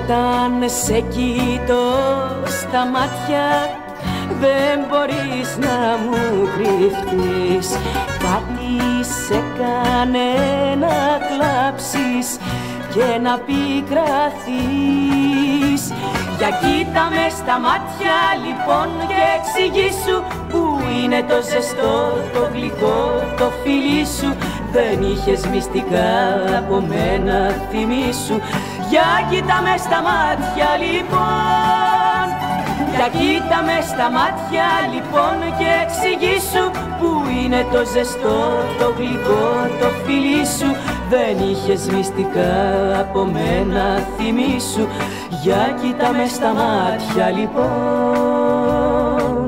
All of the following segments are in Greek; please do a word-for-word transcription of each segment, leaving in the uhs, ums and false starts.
Όταν σε κοιτώ στα μάτια δεν μπορείς να μου κρυφτείς. Κάτι σε κάνε να κλάψεις και να πικραθείς. Για κοίτα με στα μάτια λοιπόν και εξηγήσου που είναι το ζεστό, το γλυκό, το φιλί σου. Δεν είχες μυστικά από μένα, θυμήσου. Για κοίτα με στα μάτια λοιπόν, για κοίτα με στα μάτια λοιπόν και εξηγήσου που είναι το ζεστό, το γλυκό, το φιλί σου. Δεν είχες μυστικά από μένα, θυμήσου. Για κοίτα με στα μάτια λοιπόν.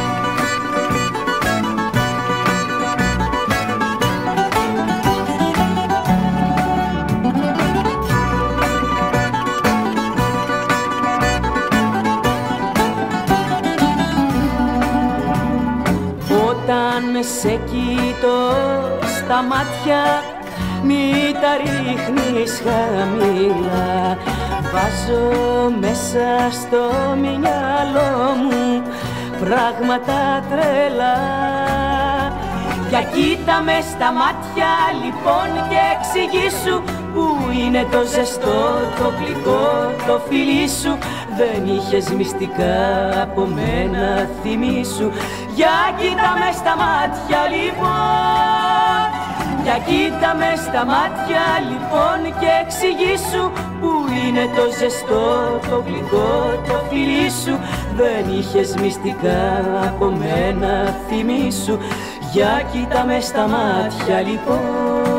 Όταν σε κοιτώ στα μάτια μη τα ρίχνεις χαμηλά. Βάζω μέσα στο μυαλό μου πράγματα τρελά. Για κοίτα με στα μάτια λοιπόν και εξηγήσου που είναι το ζεστό, το γλυκό, το φιλί σου. Δεν είχες μυστικά από μένα, θυμήσου. Για κοίτα με στα μάτια λοιπόν, για κοίτα με στα μάτια λοιπόν και εξηγήσου που είναι το ζεστό, το γλυκό, το φιλί σου. Δεν είχες μυστικά από μένα, θυμήσου. Για κοίτα με στα μάτια λοιπόν.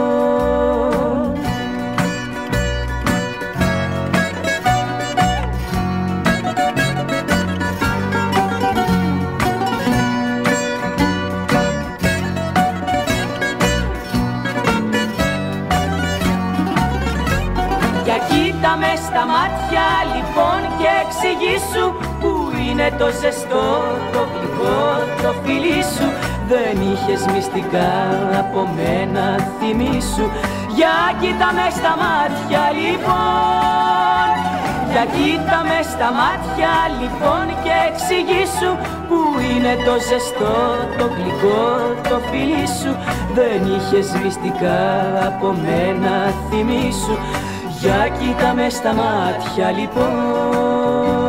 Για κοίτα με στα μάτια λοιπόν και εξηγήσου που είναι το ζεστό, το γλυκό, το φιλί σου. Δεν είχες μυστικά από μένα, θυμήσου. Για κοίτα με στα μάτια λοιπόν, για κοίτα με στα μάτια λοιπόν και εξηγήσου που είναι το ζεστό, το γλυκό, το φιλί σου. Δεν είχες μυστικά από μένα, θυμήσου. Για κοίτα με στα μάτια λοιπόν.